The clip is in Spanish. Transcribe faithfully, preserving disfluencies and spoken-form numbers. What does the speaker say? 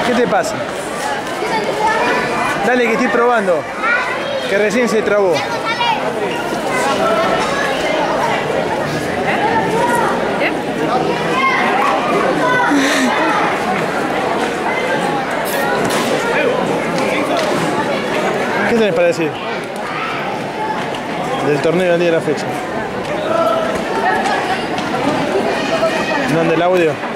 ¿Qué te pasa? Dale, que estoy probando. Que recién se trabó. ¿Qué tenés para decir? Del torneo al día de la fecha. ¿Dónde el audio?